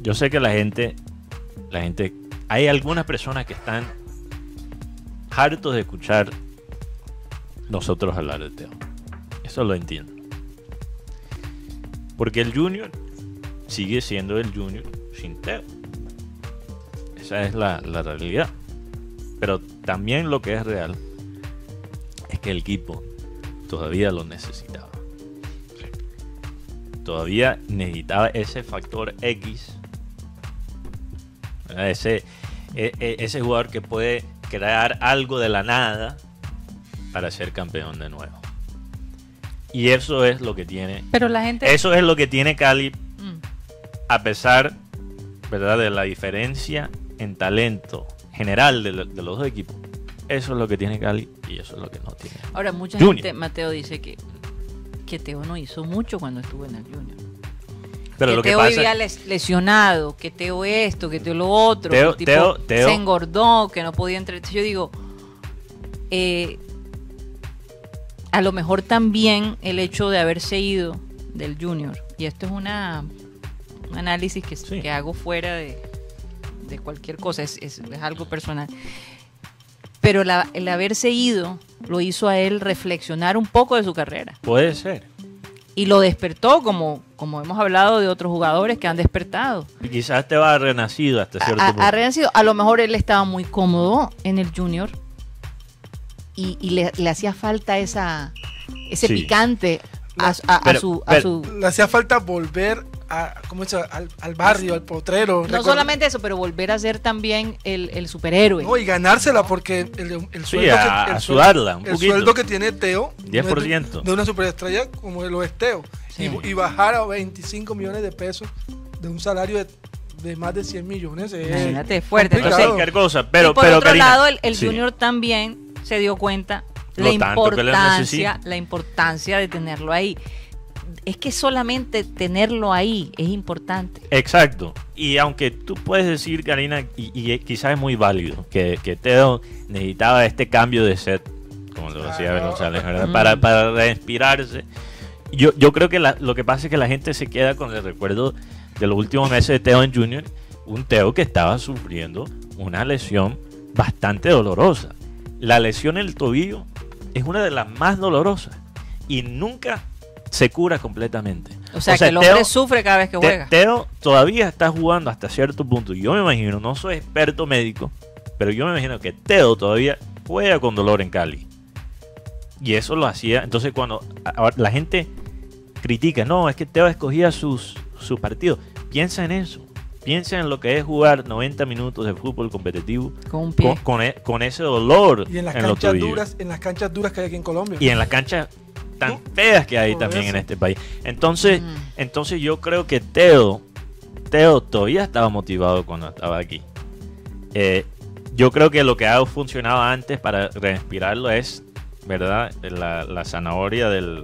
yo sé que la gente, hay algunas personas que están hartos de escuchar nosotros hablar de Teo. Eso lo entiendo. Porque el Junior sigue siendo el Junior sin Teo. Esa es la realidad. Pero también lo que es real es que el equipo todavía lo necesitaba. Todavía necesitaba ese factor X, ¿verdad? Ese jugador que puede crear algo de la nada para ser campeón de nuevo. Y eso es lo que tiene. Pero la gente... Eso es lo que tiene Cali, a pesar, ¿verdad?, de la diferencia en talento general de los dos equipos. Eso es lo que tiene Cali y eso es lo que no tiene. Ahora, mucha Junior. gente, Mateo, dice que Teo no hizo mucho cuando estuvo en el Junior. Pero que lo que Teo pasa, vivía lesionado, que Teo esto, que Teo lo otro, Teo- que el tipo Teo- se engordó, que no podía entrar. Yo digo, a lo mejor también el hecho de haberse ido del Junior, y esto es un análisis que hago fuera de cualquier cosa, es algo personal, pero el haberse ido lo hizo a él reflexionar un poco de su carrera. puede ser. Y lo despertó, como hemos hablado de otros jugadores que han despertado. Y quizás te va renacido hasta cierto punto. Ha renacido. A lo mejor él estaba muy cómodo en el Junior y le hacía falta ese Sí. picante a su... Le hacía falta volver al barrio, al potrero. No solamente eso, pero volver a ser también el superhéroe. No, y ganársela, porque el Sí, sueldo, a sudarla un el poquito. sueldo que tiene Teo 10%. de una superestrella como lo es Teo. Sí. Y bajar a 25 millones de pesos de un salario de más de 100 millones. Imagínate, es fuerte. complicado. No sé, cualquier cosa, pero y por otro Karina, lado, el sí. Junior también se dio cuenta Lo tanto que le necesita. la importancia de tenerlo ahí. Es que solamente tenerlo ahí es importante. Exacto. Y aunque tú puedes decir, Karina, y quizás es muy válido, que Teo necesitaba este cambio de set, como lo decía González, ¿verdad? Para reinspirarse. Yo creo que lo que pasa es que la gente se queda con el recuerdo de los últimos meses de Teo en Junior, un Teo que estaba sufriendo una lesión bastante dolorosa. La lesión en el tobillo es una de las más dolorosas y nunca se cura completamente. O sea que el hombre sufre cada vez que juega. Teo todavía está jugando hasta cierto punto. Yo me imagino, no soy experto médico, pero yo me imagino que Teo todavía juega con dolor en Cali. Y eso lo hacía. Entonces cuando la gente critica, no, es que Teo escogía sus partidos. Piensa en eso. Piensa en lo que es jugar 90 minutos de fútbol competitivo Con un pie. con ese dolor Y en las en los canchas tobillos. duras, en las canchas duras que hay aquí en Colombia. Y en las canchas tan feas que hay Por también eso. en este país. Entonces yo creo que Teo todavía estaba motivado cuando estaba aquí. Yo creo que lo que ha funcionado antes para respirarlo es, ¿verdad?, la zanahoria del...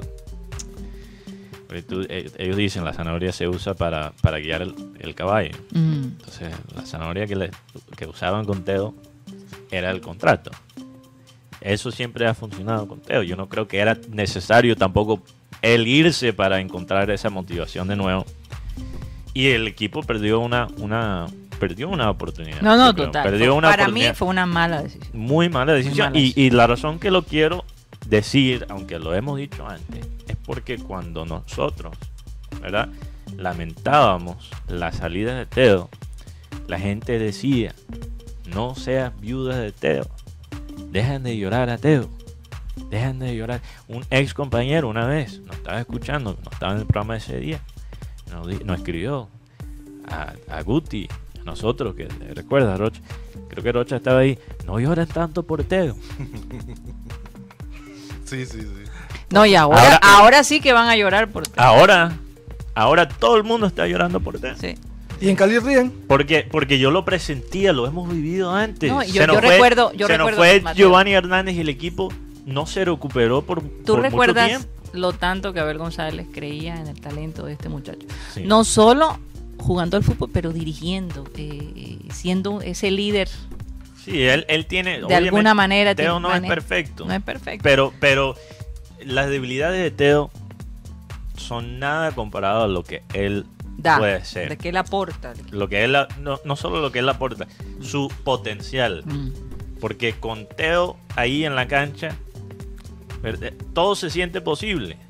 Ellos dicen la zanahoria se usa para guiar el caballo. Entonces la zanahoria que usaban con Teo era el contrato. Eso siempre ha funcionado con Teo. Yo no creo que era necesario tampoco él irse para encontrar esa motivación de nuevo. Y el equipo perdió una oportunidad. No, yo creo. total. Perdió una Para mí oportunidad. fue una mala decisión. Muy mala decisión. Muy mala Y la razón que lo quiero decir, aunque lo hemos dicho antes, es porque cuando nosotros, ¿verdad?, lamentábamos la salida de Teo, la gente decía, no seas viuda de Teo, dejen de llorar a Teo, dejen de llorar. Un ex compañero una vez nos estaba escuchando, no estaba en el programa ese día, nos escribió a Guti, a nosotros, que recuerda, Rocha, creo que Rocha estaba ahí, no lloren tanto por Teo. Sí. No, y ahora sí que van a llorar por Teo. Ahora todo el mundo está llorando por Teo. Sí. Y en Cali ríen. Porque yo lo presentía, lo hemos vivido antes. No, yo recuerdo, fue Mateo. Giovanni Hernández y el equipo no se recuperó por ¿Tú mucho recuerdas tiempo. lo tanto que Abel González creía en el talento de este muchacho? Sí. No solo jugando al fútbol, pero dirigiendo, siendo ese líder. Sí, él tiene... De alguna manera Teo tiene no es perfecto. No es perfecto. Pero las debilidades de Teo son nada comparado a lo que él da, puede ser. de qué él aporta. Lo que él, no solo lo que él aporta, su potencial. Porque con Teo ahí en la cancha, todo se siente posible.